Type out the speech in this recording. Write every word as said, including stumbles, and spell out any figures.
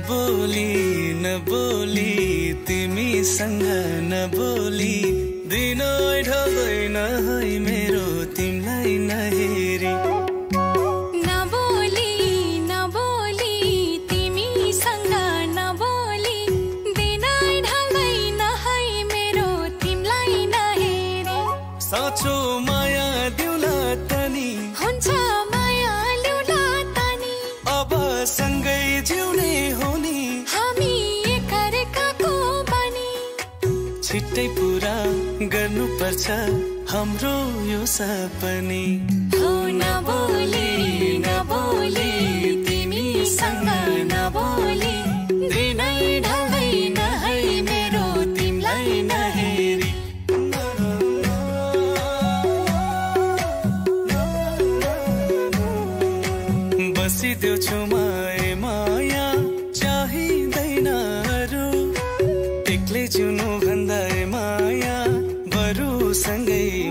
नबोली नबोली तिमीसँग नबोली दिन ढल्दैन है मेरो तिमीलाई नहेरी नबोली नबोली तिमीसँग नबोली दिन ढल्दैन है मेरो तिमीलाई नहेरी साँचो माया दिउला तनी हुन्छ माया ल्याउला तनी अब सँगै जिउने हो नि हामी एकअर्काको बनी छिट्टै पुरा गर्नुपर्छ हाम्रो यो सपनी हो नबोली नबोली तिमीसँग नबोली दिनै ढल्दैन है मेरो तिमीलाई नहेरी बसिदेऊ छुमा ए माया चाहिँदैन अरू एक्लै जिउनु भन्दा ए माया बरु सँगै